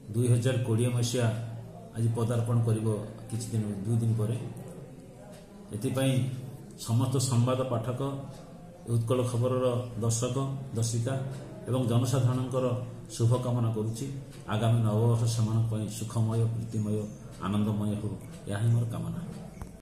2020 मसीहा आज पदार्पण कर दुई दिन पर एपाई समस्त संवाद पाठक उत्कल खबर दर्शक दर्शिका एवं जनसाधारण शुभकामना करुच्ची आगामी नववर्ष से सुखमय प्रीतिमय आनंदमय हो यह मोर कामना।